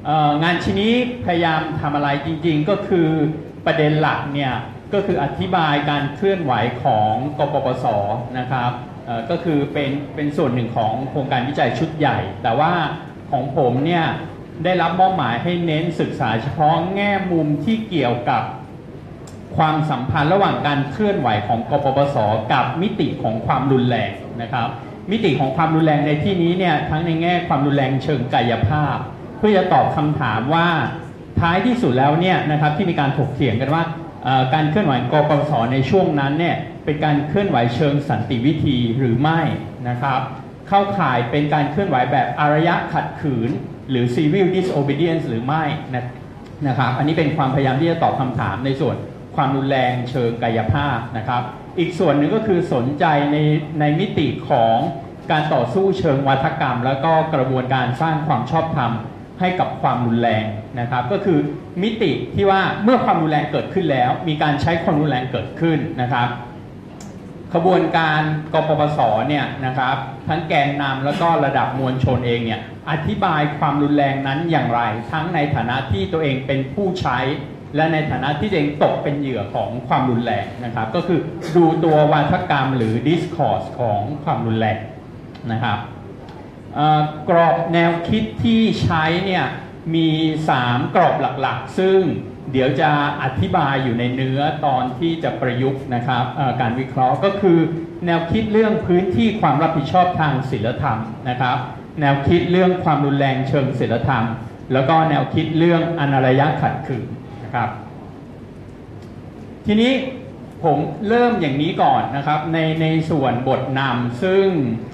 งานชิ้นนี้พยายามทำอะไรจริงๆก็คือประเด็นหลักเนี่ยก็คืออธิบายการเคลื่อนไหวของกปปสนะครับก็คือเป็นส่วนหนึ่งของโครงการวิจัยชุดใหญ่แต่ว่าของผมเนี่ยได้รับมอบหมายให้เน้นศึกษาเฉพาะแง่มุมที่เกี่ยวกับความสัมพันธ์ระหว่างการเคลื่อนไหวของกปปสกับมิติของความรุนแรงนะครับมิติของความรุนแรงในที่นี้เนี่ยทั้งในแง่ความรุนแรงเชิงกายภาพเพื่อจะตอบคำถามว่าท้ายที่สุดแล้วเนี่ยนะครับที่มีการถกเถียงกันว่าการเคลื่อนไหวกปปสในช่วงนั้นเนี่ยเป็นการเคลื่อนไหวเชิงสันติวิธีหรือไม่นะครับเข้าข่ายเป็นการเคลื่อนไหวแบบอารยะขัดขืนหรือ civil disobedience หรือไม่นะครับอันนี้เป็นความพยายามที่จะตอบคำถามในส่วนความรุนแรงเชิงกายภาพนะครับอีกส่วนหนึ่งก็คือสนใจในมิติของการต่อสู้เชิงวัฒกรรมแล้วก็กระบวนการสร้างความชอบธรรมให้กับความรุนแรงนะครับก็คือมิติที่ว่าเมื่อความรุนแรงเกิดขึ้นแล้วมีการใช้ความรุนแรงเกิดขึ้นนะครับขบวนการกปปสเนี่ยนะครับทั้งแกนนำแล้วก็ระดับมวลชนเองเนี่ยอธิบายความรุนแรงนั้นอย่างไรทั้งในฐานะที่ตัวเองเป็นผู้ใช้และในฐานะที่ตัวเองตกเป็นเหยื่อของความรุนแรงนะครับก็คือดูตัววาทกรรมหรือ discourse ของความรุนแรงนะครับกรอบแนวคิดที่ใช้เนี่ยมี3กรอบหลักๆซึ่งเดี๋ยวจะอธิบายอยู่ในเนื้อตอนที่จะประยุกต์นะครับการวิเคราะห์ก็คือแนวคิดเรื่องพื้นที่ความรับผิดชอบทางศีลธรรมนะครับแนวคิดเรื่องความรุนแรงเชิงศีลธรรมแล้วก็แนวคิดเรื่องอนารัยขัดขืนนะครับทีนี้ผมเริ่มอย่างนี้ก่อนนะครับในส่วนบทนำซึ่ง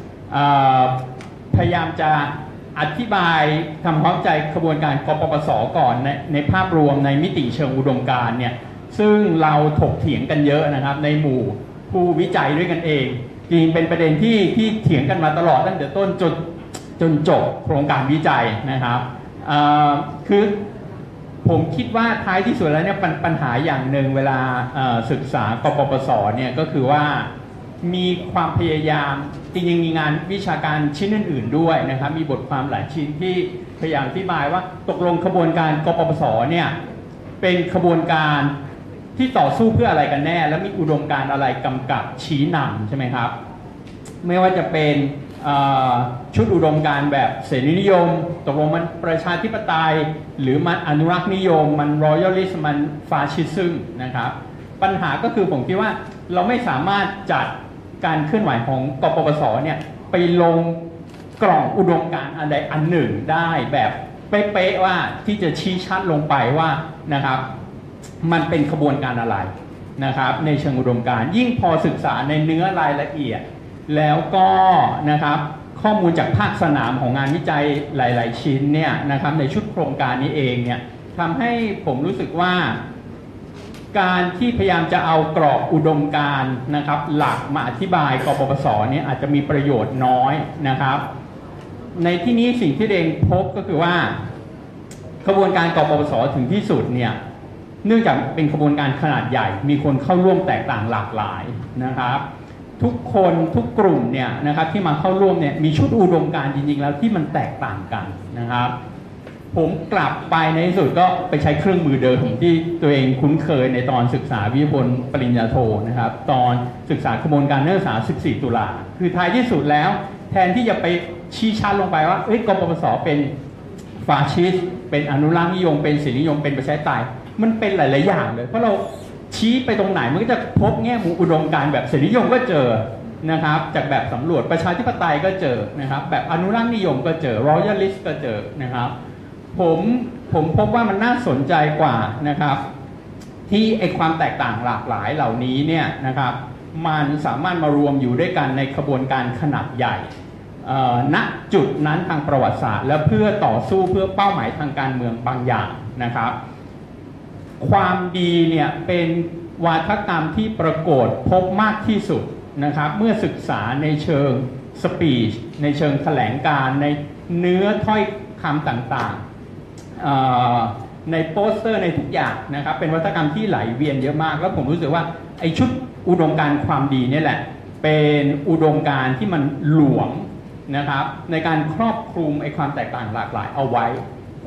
พยายามจะอธิบายทำความเข้าใจกระบวนการกปปสก่อนในภาพรวมในมิติเชิงอุดมการณ์เนี่ยซึ่งเราถกเถียงกันเยอะนะครับในหมู่ผู้วิจัยด้วยกันเองจริงเป็นประเด็นที่เถียงกันมาตลอดตั้งแต่ต้นจนจบโครงการวิจัยนะครับคือผมคิดว่าท้ายที่สุดแล้วเนี่ยปัญหาอย่างหนึ่งเวลาศึกษากปปสเนี่ยก็คือว่ามีความพยายามจริงๆมีงานวิชาการชิ้นอื่นๆด้วยนะครับมีบทความหลายชิ้นที่พยายามอธิบายว่าตกลงขบวนการกปปสเนี่ยเป็นขบวนการที่ต่อสู้เพื่ออะไรกันแน่และมีอุดมการณ์อะไรกำกับชี้นำใช่ไหมครับไม่ว่าจะเป็นชุดอุดมการณ์แบบเสรีนิยมตกลงมันประชาธิปไตยหรือมันอนุรักษ์นิยมมันรอยัลลิสต์มันฟาชิซึมนะครับปัญหาก็คือผมคิดว่าเราไม่สามารถจัดการเคลื่อนไหวของกปปสเนี่ยไปลงกล่องอุดมการณ์อันใดอันหนึ่งได้แบบเป๊ะๆว่าที่จะชี้ชัดลงไปว่านะครับมันเป็นขบวนการอะไรนะครับในเชิงอุดมการณ์ยิ่งพอศึกษาในเนื้อรายละเอียดแล้วก็นะครับข้อมูลจากภาคสนามของงานวิจัยหลายๆชิ้นเนี่ยนะครับในชุดโครงการนี้เองเนี่ยทำให้ผมรู้สึกว่าการที่พยายามจะเอากรอบอุดมการณ์นะครับหลักมาอธิบายกปปสเนี่ยอาจจะมีประโยชน์น้อยนะครับในที่นี้สิ่งที่เองพบก็คือว่าขบวนการกปปสถึงที่สุดเนี่ยเนื่องจากเป็นขบวนการขนาดใหญ่มีคนเข้าร่วมแตกต่างหลากหลายนะครับทุกคนทุกกลุ่มเนี่ยนะครับที่มาเข้าร่วมเนี่ยมีชุดอุดมการณ์จริงๆแล้วที่มันแตกต่างกันนะครับผมกลับไปในที่สุดก็ไปใช้เครื่องมือเดิมที่ตัวเองคุ้นเคยในตอนศึกษาวิทยาพลปริญญาโทนะครับตอนศึกษากระบวนการนักศึกษา14 ตุลาคือท้ายที่สุดแล้วแทนที่จะไปชี้ชัดลงไปว่ากปปสเป็นฟาชิสต์เป็นอนุรักษ์นิยมเป็นศิลปนิยมเป็นประชาธิปไตยมันเป็นหลายๆอย่างเลยเพราะเราชี้ไปตรงไหนมันก็จะพบแง่มุมอุดมการณ์แบบศิลปนิยมก็เจอนะครับจากแบบสำรวจประชาธิปไตยก็เจอนะครับแบบอนุรักษ์นิยมก็เจอรอยัลลิสต์ก็เจอนะครับผมพบว่ามันน่าสนใจกว่านะครับที่ไอความแตกต่างหลากหลายเหล่านี้เนี่ยนะครับมันสามารถมารวมอยู่ด้วยกันในขบวนการขนาดใหญ่ณจุดนั้นทางประวัติศาสตร์และเพื่อต่อสู้เพื่อเป้าหมายทางการเมืองบางอย่างนะครับความดีเนี่ยเป็นวาทกรรมที่ปรากฏพบมากที่สุดนะครับเมื่อศึกษาในเชิงสปีชในเชิงแถลงการในเนื้อถ้อยคำต่างๆในโปสเตอร์ในทุกอย่างนะครับเป็นวัฒกรรมที่ไหลเวียนเยอะมากแล้วผมรู้สึกว่าไอชุดอุดมการณ์ความดีนี่แหละเป็นอุดมการณ์ที่มันหลวมนะครับในการครอบคลุมไอความแตกต่างหลากหลายเอาไว้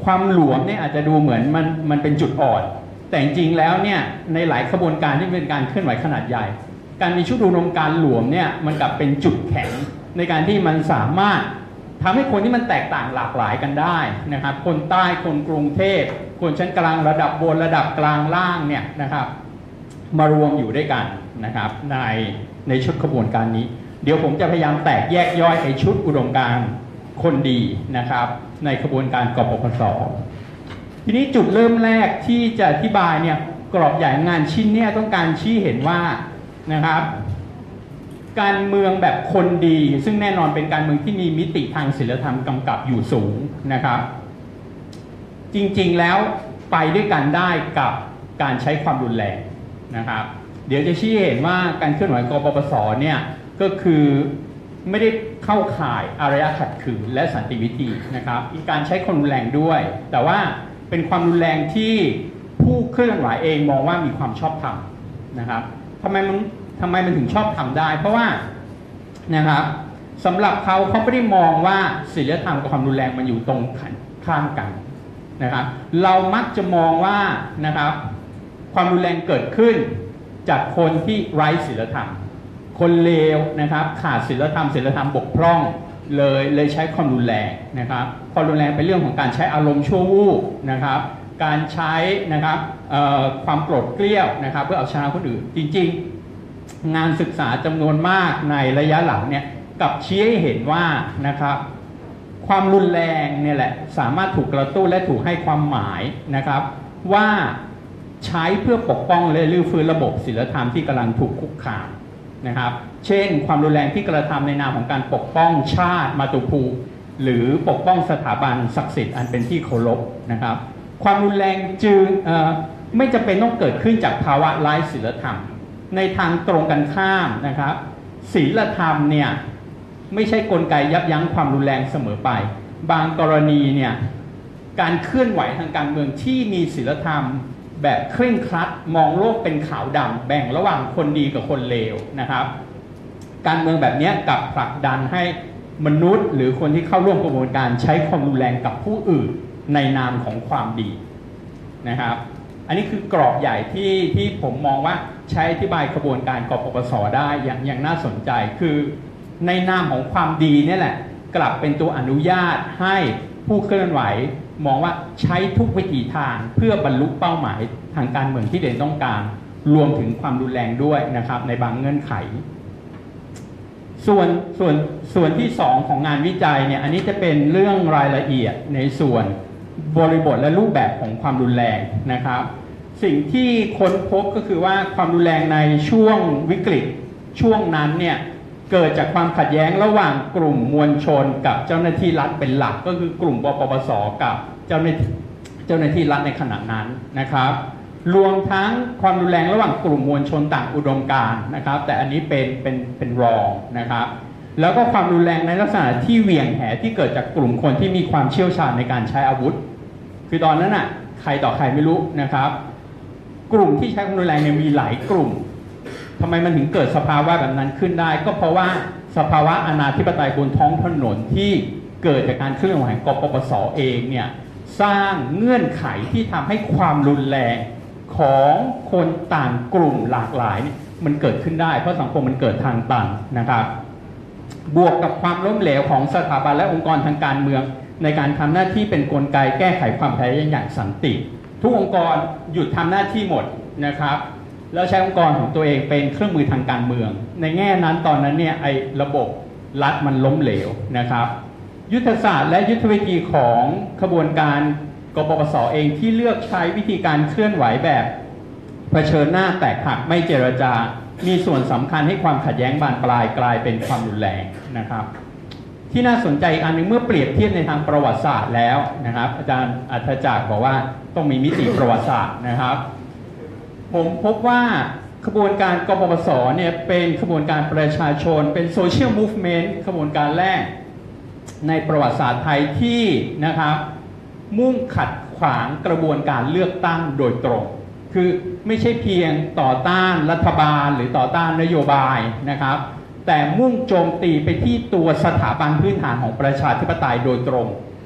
ความหลวมเนี่ยอาจจะดูเหมือนมันเป็นจุดอ่อนแต่จริงๆแล้วเนี่ยในหลายขบวนการที่เป็นการเคลื่อนไหวขนาดใหญ่การมีชุดอุดมการณ์หลวมเนี่ยมันกลับเป็นจุดแข็งในการที่มันสามารถทำให้คนที่มันแตกต่างหลากหลายกันได้นะครับคนใต้คนกรุงเทพคนชั้นกลางระดับบนระดับกลางล่างเนี่ยนะครับมารวมอยู่ด้วยกันนะครับในชุดขบวนการนี้เดี๋ยวผมจะพยายามแตกแยกย่อยไอ้ชุดอุดมการณ์คนดีนะครับในขบวนการกปปส.ทีนี้จุดเริ่มแรกที่จะอธิบายเนี่ยกรอบใหญ่งานชิ้นเนี่ยต้องการชี้เห็นว่านะครับการเมืองแบบคนดีซึ่งแน่นอนเป็นการเมืองที่มีมิติทางศีลธรรมกำกับอยู่สูงนะครับจริงๆแล้วไปด้วยกันได้กับการใช้ความรุนแรงนะครับเดี๋ยวจะชี้เห็นว่าการเคลื่อนไหวกปปส.เนี่ยก็คือไม่ได้เข้าข่ายอารยะขัดขืนและสันติวิธีนะครับมีการใช้ความรุนแรงด้วยแต่ว่าเป็นความรุนแรงที่ผู้เคลื่อนไหวเองมองว่ามีความชอบธรรมนะครับทำไมมันถึงชอบทำได้เพราะว่านะครับสำหรับเขาไม่ได้มองว่าศีลธรรมกับความรุนแรงมันอยู่ตรงข้ามกันนะครับเรามักจะมองว่านะครับความรุนแรงเกิดขึ้นจากคนที่ไร้ศีลธรรมคนเลวนะครับขาดศีลธรรมบกพร่องเลยใช้ความรุนแรงนะครับความรุนแรงเป็นเรื่องของการใช้อารมณ์ชั่ววูบนะครับการใช้นะครับความโกรธเกลี้ยวนะครับเพื่อเอาชนะคนอื่นจริงๆงานศึกษาจำนวนมากในระยะหลังเนี่ยกับชี้ให้เห็นว่านะครับความรุนแรงเนี่ยแหละสามารถถูกกระตุ้นและถูกให้ความหมายนะครับว่าใช้เพื่อปกป้องและรื้อฟื้นระบบศีลธรรมที่กำลังถูกคุกคามนะครับเช่นความรุนแรงที่กระทำในนามของการปกป้องชาติมาตุภูมิหรือปกป้องสถาบันศักดิ์สิทธิ์อันเป็นที่เคารพนะครับความรุนแรงจึงไม่จำเป็นต้องเกิดขึ้นจากภาวะไร้ศีลธรรมในทางตรงกันข้ามนะครับศีลธรรมเนี่ยไม่ใช่กลไกยับยั้งความรุนแรงเสมอไปบางกรณีเนี่ยการเคลื่อนไหวทางการเมืองที่มีศีลธรรมแบบเคร่งครัดมองโลกเป็นขาวดำแบ่งระหว่างคนดีกับคนเลวนะครับการเมืองแบบนี้กลับผลักดันให้มนุษย์หรือคนที่เข้าร่วมกระบวนการใช้ความรุนแรงกับผู้อื่นในนามของความดีนะครับอันนี้คือกรอบใหญ่ที่ผมมองว่าใช้อธิบายกระบวนการกปปส.ได้อย่างน่าสนใจคือในนามของความดีนี่แหละกลับเป็นตัวอนุญาตให้ผู้เคลื่อนไหวมองว่าใช้ทุกวิถีทางเพื่อบรรลุเป้าหมายทางการเมืองที่เด่นต้องการรวมถึงความรุนแรงด้วยนะครับในบางเงื่อนไขส่วนที่2ของงานวิจัยเนี่ยอันนี้จะเป็นเรื่องรายละเอียดในส่วนบริบทและรูปแบบของความรุนแรงนะครับสิ่งที่ค้นพบก็คือว่าความรุนแรงในช่วงวิกฤตช่วงนั้นเนี่ยเกิดจากความขัดแย้งระหว่างกลุ่มมวลชนกับเจ้าหน้าที่รัฐเป็นหลักก็คือกลุ่มปปส.กับเจ้าหน้าที่รัฐในขณะนั้นนะครับรวมทั้งความรุนแรงระหว่างกลุ่มมวลชนต่างอุดมการณ์นะครับแต่อันนี้เป็นรองนะครับแล้วก็ความรุนแรงในลักษณะที่เหวี่ยงแหที่เกิดจากกลุ่มคนที่มีความเชี่ยวชาญในการใช้อาวุธคือตอนนั้นน่ะใครต่อใครไม่รู้นะครับกลุ่มที่ใช้ความรุนแรงเนี่ยมีหลายกลุ่มทำไมมันถึงเกิดสภาวะแบบนั้นขึ้นได้ก็เพราะว่าสภาวะอนาธิปไตยบนท้องถนนที่เกิดจากการเคลื่อนไหวของกปปส.เองเนี่ยสร้างเงื่อนไขที่ทำให้ความรุนแรงของคนต่างกลุ่มหลากหลายมันเกิดขึ้นได้เพราะสังคมมันเกิดทางตันนะครับบวกกับความล้มเหลวของสถาบันและองค์กรทางการเมืองในการทำหน้าที่เป็นกลไกแก้ไขความขัดแย้งอย่างสันติทุกองค์กรหยุดทำหน้าที่หมดนะครับแล้วใช้องค์กรของตัวเองเป็นเครื่องมือทางการเมืองในแง่นั้นตอนนั้นเนี่ยไอ้ระบบรัฐมันล้มเหลวนะครับยุทธศาสตร์และยุทธวิธีของขบวนการกปปส.เองที่เลือกใช้วิธีการเคลื่อนไหวแบบเผชิญหน้าแตกหักไม่เจรจามีส่วนสำคัญให้ความขัดแย้งบานปลายกลายเป็นความรุนแรงนะครับที่น่าสนใจอีกอันหนึ่งเมื่อเปรียบเทียบในทางประวัติศาสตร์แล้วนะครับอาจารย์อัธจักรบอกว่าต้องมีมิติประวัติศาสตร์นะครับผมพบว่าขบวนการกปปส.เนี่ยเป็นขบวนการประชาชนเป็นโซเชียลมูฟเมนต์ขบวนการแรกในประวัติศาสตร์ไทยที่นะครับมุ่งขัดขวางกระบวนการเลือกตั้งโดยตรงคือไม่ใช่เพียงต่อต้านรัฐบาลหรือต่อต้านนโยบายนะครับแต่มุ่งโจมตีไปที่ตัวสถาบันพื้นฐานของประชาธิปไตยโดยตรง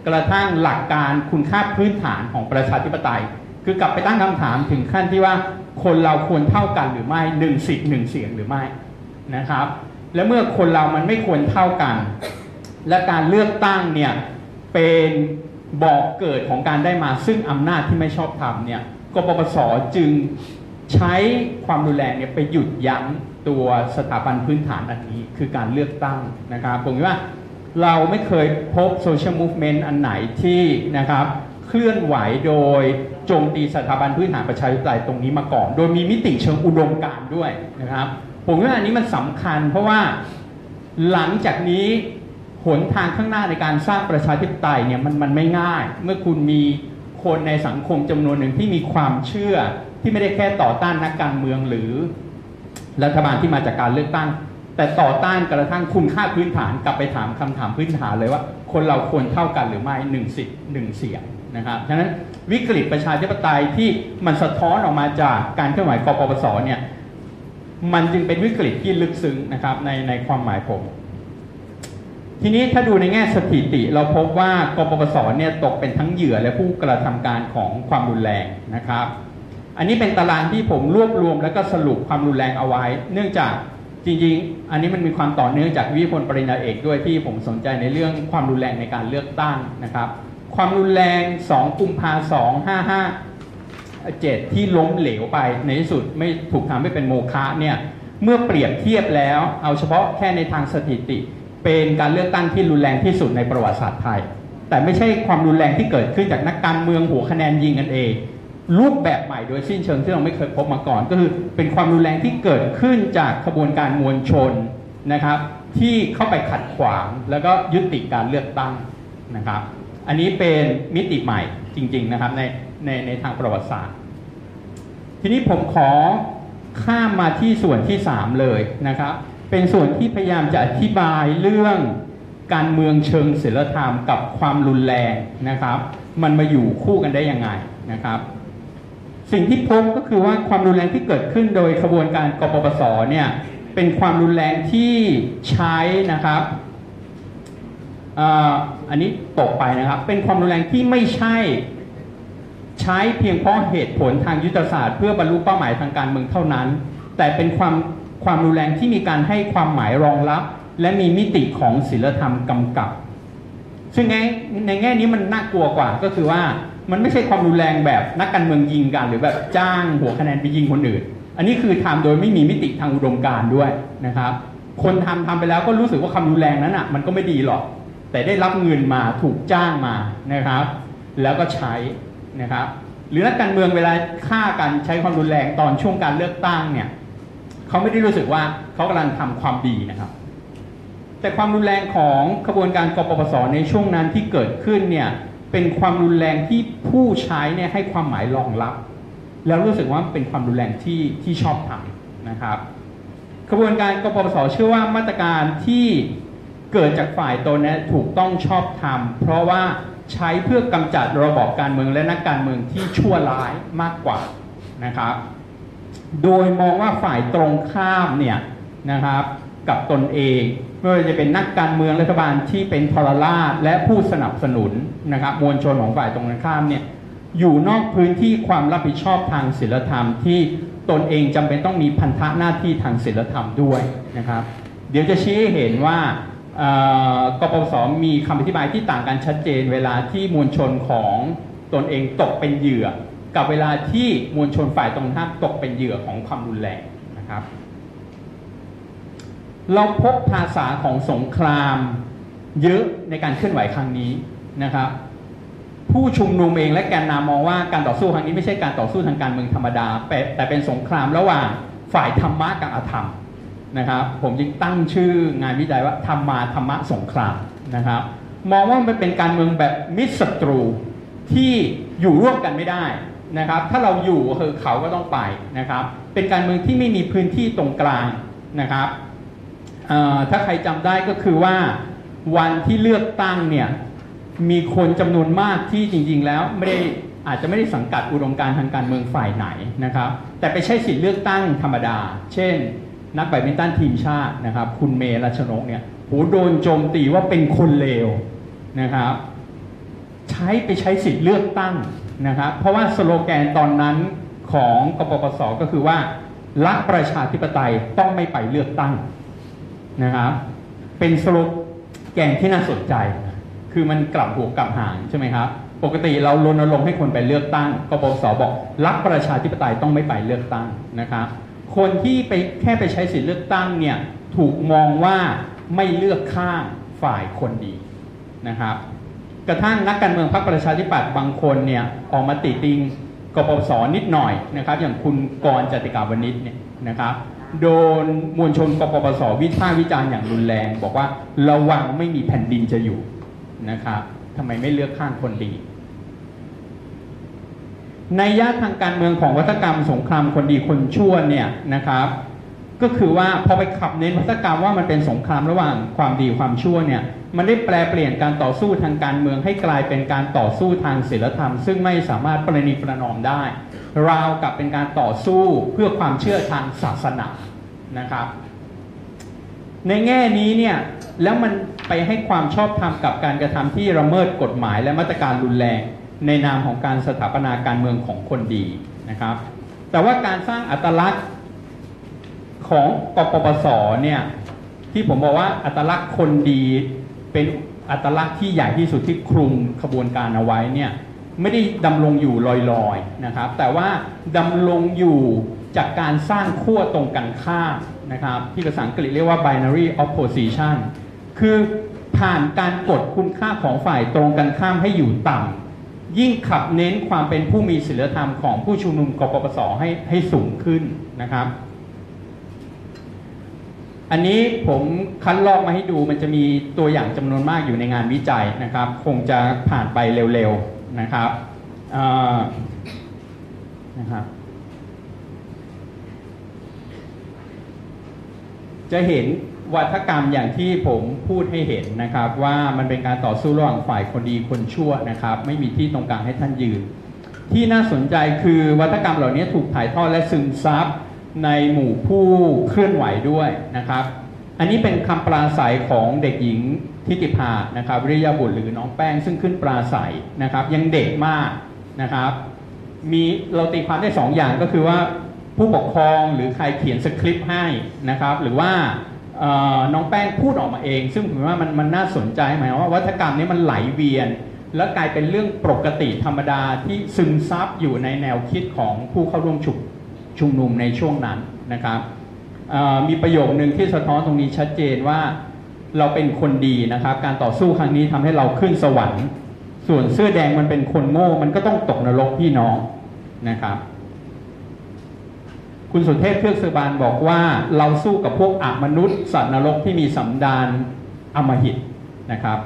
กระทั่งหลักการคุณค่าพื้นฐานของประชาธิปไตยคือกลับไปตั้งคำถามถึงขั้นที่ว่าคนเราควรเท่ากันหรือไม่1 สิทธิ์ 1 เสียงหรือไม่นะครับและเมื่อคนเรามันไม่ควรเท่ากันและการเลือกตั้งเนี่ยเป็นบ่อกเกิดของการได้มาซึ่งอำนาจที่ไม่ชอบธรรมเนี่ยกปปส.จึงใช้ความรุนแรงเนี่ยไปหยุดยั้งตัวสถาบันพื้นฐานอันนี้คือการเลือกตั้งนะครับผมว่าเราไม่เคยพบโซเชียลมูฟเมนต์อันไหนที่นะครับเคลื่อนไหวโดยโจมตีสถาบันพื้นฐานประชาธิปไตยตรงนี้มาก่อนโดยมีมิติเชิงอุดมการณ์ด้วยนะครับผมว่าอันนี้มันสำคัญเพราะว่าหลังจากนี้หนทางข้างหน้าในการสร้างประชาธิปไตยเนี่ยมันไม่ง่ายเมื่อคุณมีคนในสังคมจำนวนหนึ่งที่มีความเชื่อที่ไม่ได้แค่ต่อต้านนักการเมืองหรือรัฐบาลที่มาจากการเลือกตั้งแต่ต่อต้านกระทั่งคุณค่าพื้นฐานกลับไปถามคำถามพื้นฐานเลยว่าคนเราควรเท่ากันหรือไม่1 สิทธิ์ 1 เสียงนะครับฉะนั้นวิกฤตประชาธิปไตยที่มันสะท้อนออกมาจากการเคลื่อนไหวกปปส.เนี่ยมันจึงเป็นวิกฤตที่ลึกซึ้งนะครับในความหมายผมทีนี้ถ้าดูในแง่สถิติเราพบว่ากปปส.เนี่ยตกเป็นทั้งเหยื่อและผู้กระทำการของความรุนแรงนะครับอันนี้เป็นตารางที่ผมรวบรวมแล้วก็สรุปความรุนแรงเอาไว้เนื่องจากจริงๆอันนี้มันมีความต่อเนื่องจากวิทยาพลปริญญาเอกด้วยที่ผมสนใจในเรื่องความรุนแรงในการเลือกตั้งนะครับความรุนแรง2 กุมภาพันธ์ 2557ที่ล้มเหลวไปในที่สุดไม่ถูกทำให้เป็นโมฆะเนี่ยเมื่อเปรียบเทียบแล้วเอาเฉพาะแค่ในทางสถิติเป็นการเลือกตั้งที่รุนแรงที่สุดในประวัติศาสตร์ไทยแต่ไม่ใช่ความรุนแรงที่เกิดขึ้นจากนักการเมืองหัวคะแนนยิงกันเองรูปแบบใหม่โดยสิ้นเชิงที่เราไม่เคยพบมาก่อนก็คือเป็นความรุนแรงที่เกิดขึ้นจากขบวนการมวลชนนะครับที่เข้าไปขัดขวางแล้วก็ยุติการเลือกตั้งนะครับอันนี้เป็นมิติใหม่จริงๆนะครับในทางประวัติศาสตร์ทีนี้ผมขอข้ามมาที่ส่วนที่3เลยนะครับเป็นส่วนที่พยายามจะอธิบายเรื่องการเมืองเชิงศีลธรรมกับความรุนแรงนะครับมันมาอยู่คู่กันได้ยังไงนะครับสิ่งที่พบก็คือว่าความรุนแรงที่เกิดขึ้นโดยขบวนการกปปส.เนี่ยเป็นความรุนแรงที่ใช้นะครับอันนี้ตกไปนะครับเป็นความรุนแรงที่ไม่ใช้เพียงเพราะเหตุผลทางยุทธศาสตร์เพื่อบรรลุเป้าหมายทางการเมืองเท่านั้นแต่เป็นความรุนแรงที่มีการให้ความหมายรองรับและมีมิติของศีลธรรมกำกับซึ่งในแง่นี้มันน่ากลัวกว่าก็คือว่ามันไม่ใช่ความรุนแรงแบบนักการเมืองยิงกันหรือแบบจ้างหัวคะแนนไปยิงคนอื่นอันนี้คือทำโดยไม่มีมิติทางอุดมการณ์ด้วยนะครับคนทำไปแล้วก็รู้สึกว่าความรุนแรงนั้นอ่ะมันก็ไม่ดีหรอกแต่ได้รับเงินมาถูกจ้างมานะครับแล้วก็ใช้นะครับหรือนักการเมืองเวลาฆ่ากันใช้ความรุนแรงตอนช่วงการเลือกตั้งเนี่ยเขาไม่ได้รู้สึกว่าเขากำลังทำความดีนะครับแต่ความรุนแรงของขบวนการกปปส.ในช่วงนั้นที่เกิดขึ้นเนี่ยเป็นความรุนแรงที่ผู้ใช้เนี่ยให้ความหมายรองรับแล้วรู้สึกว่าเป็นความรุนแรงที่ชอบทำนะครับขบวนการกปปส.เชื่อว่ามาตรการที่เกิดจากฝ่ายตนเนี่ยถูกต้องชอบทำเพราะว่าใช้เพื่อกำจัดระบอบการเมืองและนักการเมืองที่ชั่วร้ายมากกว่านะครับโดยมองว่าฝ่ายตรงข้ามเนี่ยนะครับกับตนเองไม่ว่าจะเป็นนักการเมืองรัฐบาลที่เป็นทรราชและผู้สนับสนุนนะครับมวลชนของฝ่ายตรงข้ามเนี่ยอยู่นอกพื้นที่ความรับผิดชอบทางศีลธรรมที่ตนเองจำเป็นต้องมีพันธะหน้าที่ทางศีลธรรมด้วยนะครับเดี๋ยวจะชี้ให้เห็นว่ากปปส.มีคำอธิบายที่ต่างกันชัดเจนเวลาที่มวลชนของตนเองตกเป็นเหยื่อกับเวลาที่มวลชนฝ่ายตรงข้ามตกเป็นเหยื่อของความรุนแรงนะครับเราพบภาษาของสงครามเยอะในการเคลื่อนไหวครั้งนี้นะครับผู้ชุมนุมเองและแกนนำมองว่าการต่อสู้ครั้งนี้ไม่ใช่การต่อสู้ทางการเมืองธรรมดาแต่เป็นสงครามระหว่างฝ่ายธรรมะกับอธรรมนะครับผมจึงตั้งชื่องานวิจัยว่าธรรมะสงครามนะครับมองว่ามันเป็นการเมืองแบบมิตรศัตรูที่อยู่ร่วมกันไม่ได้นะครับถ้าเราอยู่คือเขาก็ต้องไปนะครับเป็นการเมืองที่ไม่มีพื้นที่ตรงกลางนะครับถ้าใครจำได้ก็คือว่าวันที่เลือกตั้งเนี่ยมีคนจำนวนมากที่จริงๆแล้วอาจจะไม่ได้สังกัดอุดมการณ์ทางการเมืองฝ่ายไหนนะครับแต่ไปใช้สิทธิเลือกตั้งธรรมดาเช่นนักแบดมินตันทีมชาตินะครับคุณเมย์รัชนกเนี่ยโดนโจมตีว่าเป็นคนเลวนะครับใช้สิทธิ์เลือกตั้งนะครับเพราะว่าสโลแกนตอนนั้นของกปปส.ก็คือว่ารักประชาธิปไตยต้องไม่ไปเลือกตั้งนะครับเป็นสโลแกนที่น่าสนใจคือมันกลับหัวกลับหางใช่ไหมครับปกติเรารณรงค์ให้คนไปเลือกตั้งกปปส.บอกรักประชาธิปไตยต้องไม่ไปเลือกตั้งนะครับคนที่แค่ไปใช้สิทธิ์เลือกตั้งเนี่ยถูกมองว่าไม่เลือกข้างฝ่ายคนดีนะครับกระทั่งนักการเมืองพรรคประชาธิปัตย์บางคนเนี่ยออกมาติติงกปปส.นิดหน่อยนะครับอย่างคุณกรณ์ จติกาวณิชเนี่ยนะครับโดนมวลชนกปปส.วิพากษ์วิจารณ์อย่างรุนแรงบอกว่าระวังไม่มีแผ่นดินจะอยู่นะครับทำไมไม่เลือกข้างคนดีนัยยะทางการเมืองของวัฒกรรมสงครามคนดีคนชั่วเนี่ยนะครับก็คือว่าพอไปขับเน้นวัฒกรรมว่ามันเป็นสงครามระหว่างความดีความชั่วเนี่ยมันได้แปลเปลี่ยนการต่อสู้ทางการเมืองให้กลายเป็นการต่อสู้ทางศีลธรรมซึ่งไม่สามารถประนีประนอมได้ราวกับเป็นการต่อสู้เพื่อความเชื่อทางศาสนานะครับในแง่นี้เนี่ยแล้วมันไปให้ความชอบธรรมกับการกระทำที่ละเมิดกฎหมายและมาตรการรุนแรงในนามของการสถาปนาการเมืองของคนดีนะครับแต่ว่าการสร้างอัตลักษณ์ของกปปส.เนี่ยที่ผมบอกว่าอัตลักษณ์คนดีเป็นอัตลักษณ์ที่ใหญ่ที่สุดที่คลุมขบวนการเอาไว้เนี่ยไม่ได้ดำรงอยู่ลอยๆนะครับแต่ว่าดำรงอยู่จากการสร้างขั้วตรงกันข้ามนะครับที่ภาษาอังกฤษเรียกว่า binary opposition คือผ่านการกดคุณค่าของฝ่ายตรงกันข้ามให้อยู่ต่ำยิ่งขับเน้นความเป็นผู้มีศีลธรรมของผู้ชุมนุมกปปส.ให้สูงขึ้นนะครับอันนี้ผมคัดลอกมาให้ดูมันจะมีตัวอย่างจำนวนมากอยู่ในงานวิจัยนะครับคงจะผ่านไปเร็วๆนะครับจะเห็นวัฒกรรมอย่างที่ผมพูดให้เห็นนะครับว่ามันเป็นการต่อสู้ระหว่างฝ่ายคนดีคนชั่วนะครับไม่มีที่ตรงกลางให้ท่านยืนที่น่าสนใจคือวัฒกรรมเหล่านี้ถูกถ่ายทอดและซึมซับในหมู่ผู้เคลื่อนไหวด้วยนะครับอันนี้เป็นคำปราศัยของเด็กหญิงทิติภานะครับวิริยบุตรหรือน้องแป้งซึ่งขึ้นปราศัยนะครับยังเด็กมากนะครับมีเราตีความได้2 อย่างก็คือว่าผู้ปกครองหรือใครเขียนสคริปต์ให้นะครับหรือว่าน้องแป้งพูดออกมาเองซึ่งผมว่ามันน่าสนใจหมายความว่าวัฒกรรมนี้มันไหลเวียนแล้วกลายเป็นเรื่องปกติธรรมดาที่ซึมซับอยู่ในแนวคิดของผู้เข้าร่วมชุมนุมในช่วงนั้นนะครับมีประโยคนึงที่สะท้อนตรงนี้ชัดเจนว่าเราเป็นคนดีนะครับการต่อสู้ครั้งนี้ทำให้เราขึ้นสวรรค์ส่วนเสื้อแดงมันเป็นคนโง่มันก็ต้องตกนรกพี่น้องนะครับคุณสุเทพ เทือกสุบรรณบอกว่าเราสู้กับพวกอมนุษย์สัตว์นรกที่มีสันดานอำมหิตนะครับ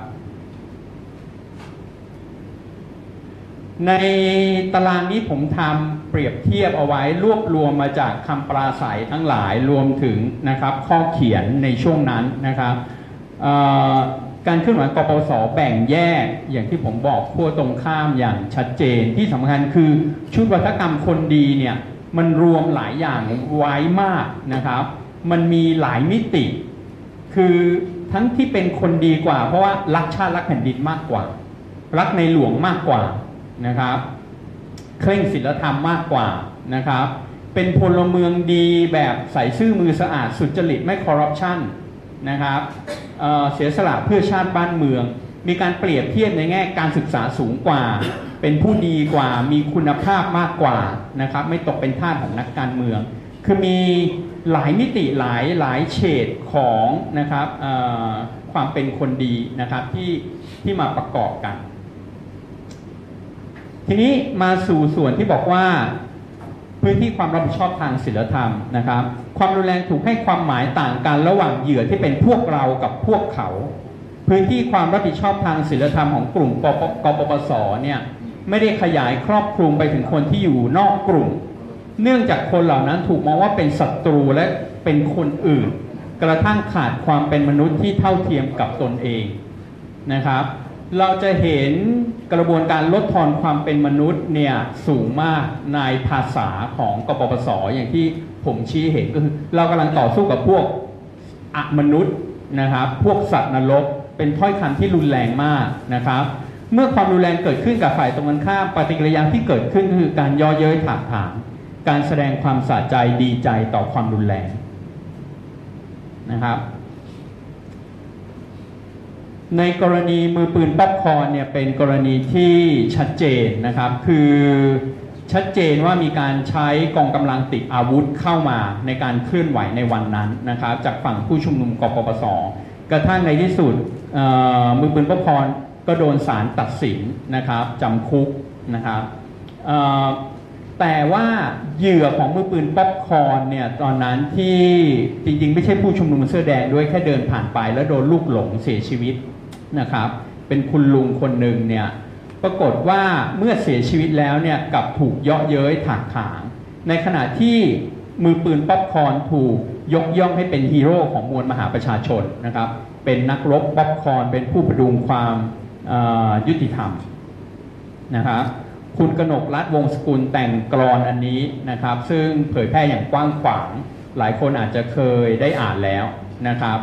ในตารางนี้ผมทำเปรียบเทียบเอาไว้รวบรวมมาจากคำปราศัยทั้งหลายรวมถึงนะครับข้อเขียนในช่วงนั้นนะครับการเคลื่อนไหวกปปส.แบ่งแยกอย่างที่ผมบอกขั้วตรงข้ามอย่างชัดเจนที่สำคัญคือชุดวัฒกรรมคนดีเนี่ยมันรวมหลายอย่างไว้มากนะครับมันมีหลายมิติคือทั้งที่เป็นคนดีกว่าเพราะว่ารักชาติรักแผ่นดินมากกว่ารักในหลวงมากกว่านะครับเคร่งศีลธรรมมากกว่านะครับเป็นพลเมืองดีแบบใส่ซื่อมือสะอาดสุจริตไม่คอร์รัปชันนะครับเสียสละเพื่อชาติบ้านเมืองมีการเปรียบเทียบในแง่การศึกษาสูงกว่าเป็นผู้ดีกว่ามีคุณภาพมากกว่านะครับไม่ตกเป็นทาสของนักการเมืองคือมีหลายมิติหลายเฉดของนะครับความเป็นคนดีนะครับที่มาประกอบกันทีนี้มาสู่ส่วนที่บอกว่าพื้นที่ความรับผิดชอบทางศีลธรรมนะครับความรุนแรงถูกให้ความหมายต่างกันระหว่างเหยื่อที่เป็นพวกเรากับพวกเขาพื้นที่ความรับผิดชอบทางศีลธรรมของกลุ่มกปปส.เนี่ยไม่ได้ขยายครอบคลุมไปถึงคนที่อยู่นอกกลุ่มเนื่องจากคนเหล่านั้นถูกมองว่าเป็นศัตรูและเป็นคนอื่นกระทั่งขาดความเป็นมนุษย์ที่เท่าเทียมกับตนเองนะครับเราจะเห็นกระบวนการลดทอนความเป็นมนุษย์เนี่ยสูงมากในภาษาของกปปส.อย่างที่ผมชี้เห็นก็คือเรากำลังต่อสู้กับพวกอมนุษย์นะครับพวกสัตว์นรกเป็นถ้อยคำที่รุนแรงมากนะครับเมื่อความรุนแรงเกิดขึ้นกับฝ่ายตรงกันข้ามปฏิกิริยาที่เกิดขึ้นคือการย่อเย้ยถากถางการแสดงความสะใจดีใจต่อความรุนแรงนะครับในกรณีมือปืนป๊อปคอร์นเนี่ยเป็นกรณีที่ชัดเจนนะครับคือชัดเจนว่ามีการใช้กองกำลังติดอาวุธเข้ามาในการเคลื่อนไหวในวันนั้นนะครับจากฝั่งผู้ชุมนุมกปปส.กระทั่งในที่สุดมือปืนป๊อปคอร์นก็โดนศาลตัดสินนะครับจำคุกนะครับแต่ว่าเหยื่อของมือปืนป๊อปคอร์นเนี่ยตอนนั้นที่จริงๆไม่ใช่ผู้ชุมนุมเสื้อแดงด้วยแค่เดินผ่านไปแล้วโดนลูกหลงเสียชีวิตนะครับเป็นคุณลุงคนหนึ่งเนี่ยปรากฏว่าเมื่อเสียชีวิตแล้วเนี่ยกลับถูกเยาะเย้ยถากถางในขณะที่มือปืนป๊อปคอร์นถูกยกย่องให้เป็นฮีโร่ของมวลมหาประชาชนนะครับเป็นนักรบป๊อปคอร์นเป็นผู้ประดุงความยุติธรรมนะครับคุณกนกรัตน์วงศ์สกุลแต่งกลอนอันนี้นะครับซึ่งเผยแพร่อย่างกว้างขวางหลายคนอาจจะเคยได้อ่านแล้วนะครับ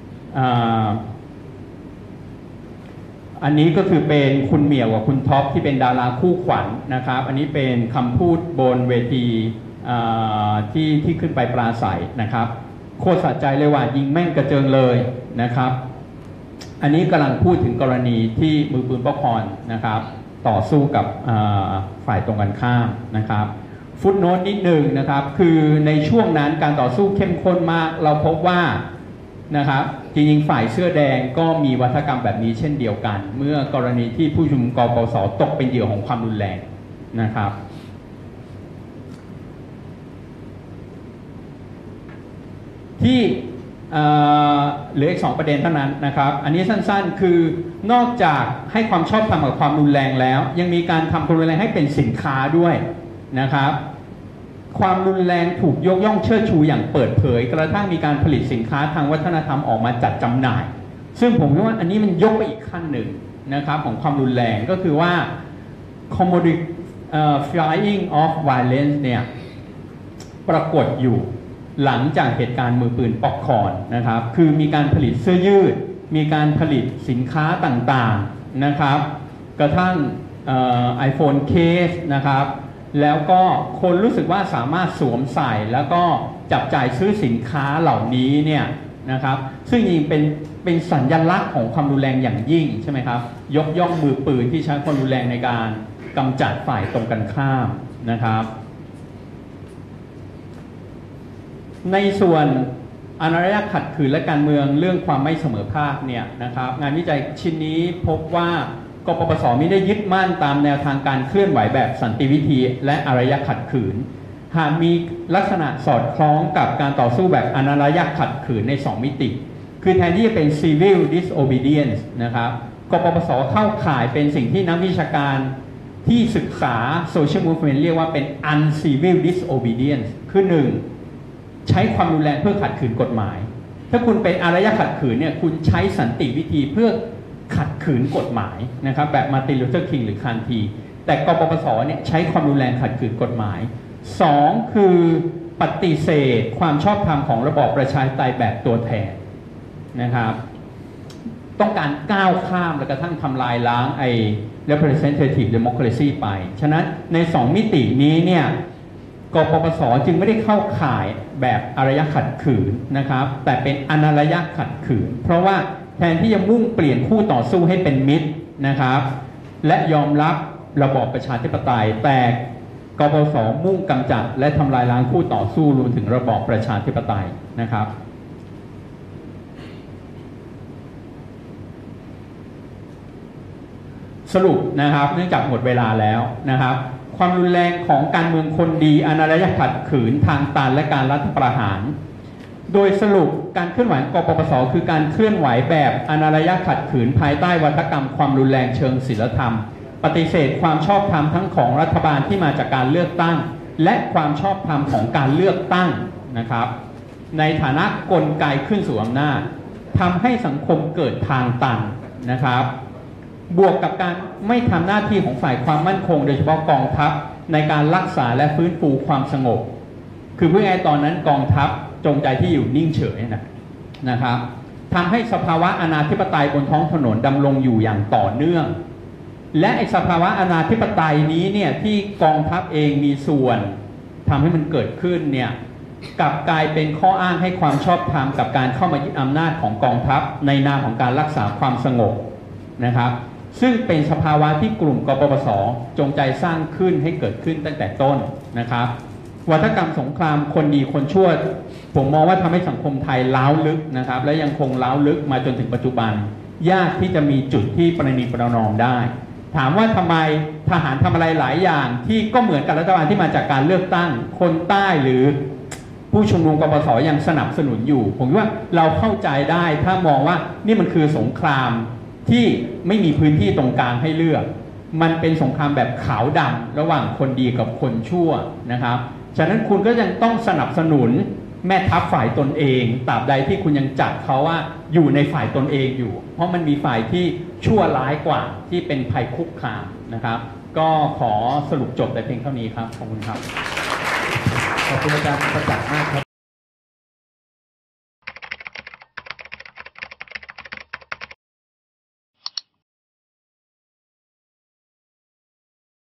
อันนี้ก็คือเป็นคุณเหมียวกับคุณท็อปที่เป็นดาราคู่ขวัญ นะครับอันนี้เป็นคำพูดบนเวทีที่ขึ้นไปปราศัยนะครับโคตรสะใจเลยว่ายิงแม่งกระเจิงเลยนะครับอันนี้กำลังพูดถึงกรณีที่มือปืนป๊อปคอร์นนะครับต่อสู้กับฝ่ายตรงกันข้ามนะครับฟุตโนตนิดหนึ่งนะครับคือในช่วงนั้นการต่อสู้เข้มข้นมากเราพบว่านะครับจริงๆฝ่ายเสื้อแดงก็มีวัฒกรรมแบบนี้เช่นเดียวกันเมื่อกรณีที่ผู้ชุมนุมกปปส.ตกเป็นเหยื่อของความรุนแรงนะครับที่เหลืออีก2ประเด็นเท่านั้นนะครับอันนี้สั้นๆคือนอกจากให้ความชอบธรรมกับความรุนแรงแล้วยังมีการทำความรุนแรงให้เป็นสินค้าด้วยนะครับความรุนแรงถูกยกย่องเชิดชูอย่างเปิดเผยกระทั่งมีการผลิตสินค้าทางวัฒนธรรมออกมาจัดจำหน่ายซึ่งผมคิดว่าอันนี้มันยกไปอีกขั้นหนึ่งนะครับของความรุนแรงก็คือว่า commodifying of violence เนี่ยปรากฏอยู่หลังจากเหตุการณ์มือปืนป๊อปคอร์นนะครับคือมีการผลิตเสื้อยืดมีการผลิตสินค้าต่างๆนะครับกระทั่งiPhone case นะครับแล้วก็คนรู้สึกว่าสามารถสวมใส่แล้วก็จับจ่ายซื้อสินค้าเหล่านี้เนี่ยนะครับซึ่งจริงเป็นสัญลักษณ์ของความรุนแรงอย่างยิ่งใช่ไหมครับยกย่องมือปืนที่ใช้ความรุนแรงในการกำจัดฝ่ายตรงกันข้ามนะครับในส่วนอารยะขัดขืนและการเมืองเรื่องความไม่เสมอภาคเนี่ยนะครับงานวิจัยชิ้นนี้พบว่ากปปส.ไม่ได้ยึดมั่นตามแนวทางการเคลื่อนไหวแบบสันติวิธีและอารยะขัดขืนหากมีลักษณะสอดคล้องกับการต่อสู้แบบอารยะขัดขืนใน2มิติคือแทนที่จะเป็น civil disobedience นะครับกปปส.เข้าข่ายเป็นสิ่งที่นักวิชาการที่ศึกษา social movement เรียกว่าเป็น uncivil disobedience คือ1ใช้ความรุนแรงเพื่อขัดขืนกฎหมายถ้าคุณเป็นอารยะขัดขืนเนี่ยคุณใช้สันติวิธีเพื่อขัดขืนกฎหมายนะครับแบบมาร์ติน ลูเทอร์ คิงหรือคานทีแต่กปปส.เนี่ยใช้ความรุนแรงขัดขืนกฎหมาย2คือปฏิเสธความชอบธรรมของระบอบประชาธิปไตยแบบตัวแทนนะครับต้องการก้าวข้ามและกระทั่งทำลายล้างrepresentative democracy ไปฉะนั้นใน2มิตินี้เนี่ยกปปส.จึงไม่ได้เข้าข่ายแบบอารยะขัดขืนนะครับแต่เป็นอนาลยะขัดขืนเพราะว่าแทนที่จะมุ่งเปลี่ยนคู่ต่อสู้ให้เป็นมิตรนะครับและยอมรับระบอบประชาธิปไตยแต่กปปส.มุ่งกำจัดและทำลายล้างคู่ต่อสู้รวมถึงระบอบประชาธิปไตยนะครับสรุปนะครับเนื่องจากหมดเวลาแล้วนะครับความรุนแรงของการเมืองคนดีอารยะขัดขืนทางตันและการรัฐประหารโดยสรุปการเคลื่อนไหวกปปส.คือการเคลื่อนไหวแบบอารยะขัดขืนภายใต้วัฒกรรมความรุนแรงเชิงศีลธรรมปฏิเสธความชอบธรรมทั้งของรัฐบาลที่มาจากการเลือกตั้งและความชอบธรรมของการเลือกตั้งนะครับในฐานะกลไกขึ้นสู่อำนาจทำให้สังคมเกิดทางตันนะครับบวกกับการไม่ทำหน้าที่ของฝ่ายความมั่นคงโดยเฉพาะกองทัพในการรักษาและฟื้นฟูความสงบคือเพื่อให้ตอนนั้นกองทัพจงใจที่อยู่นิ่งเฉยนะครับทำให้สภาวะอนาธิปไตยบนท้องถนนดำรงอยู่อย่างต่อเนื่องและไอ้สภาวะอนาธิปไตยนี้เนี่ยที่กองทัพเองมีส่วนทำให้มันเกิดขึ้นเนี่ยกลับกลายเป็นข้ออ้างให้ความชอบธรรมกับการเข้ามายึดอำนาจของกองทัพในนามของการรักษาความสงบนะครับซึ่งเป็นสภาวะที่กลุ่มกปปส.จงใจสร้างขึ้นให้เกิดขึ้นตั้งแต่ต้นนะครับวัฒกรรมสงครามคนดีคนชั่วผมมองว่าทำให้สังคมไทยล้าวลึกนะครับและยังคงล้าวลึกมาจนถึงปัจจุบันยากที่จะมีจุดที่ประนีประนอมได้ถามว่าทำไมทหารทำอะไรหลายอย่างที่ก็เหมือนกับรัฐบาลที่มาจากการเลือกตั้งคนใต้หรือผู้ชุมนุมกปปส.ยังสนับสนุนอยู่ผมว่าเราเข้าใจได้ถ้ามองว่านี่มันคือสงครามที่ไม่มีพื้นที่ตรงกลางให้เลือกมันเป็นสงครามแบบขาวดำระหว่างคนดีกับคนชั่วนะครับฉะนั้นคุณก็ยังต้องสนับสนุนแม่ทัพฝ่ายตนเองตราบใดที่คุณยังจัดเขาว่าอยู่ในฝ่ายตนเองอยู่เพราะมันมีฝ่ายที่ชั่วร้ายกว่าที่เป็นภัยคุกคามนะครับก็ขอสรุปจบแต่เพียงเท่านี้ครับขอบคุณครับขอบคุณอาจารย์ประจักษ์มากครับ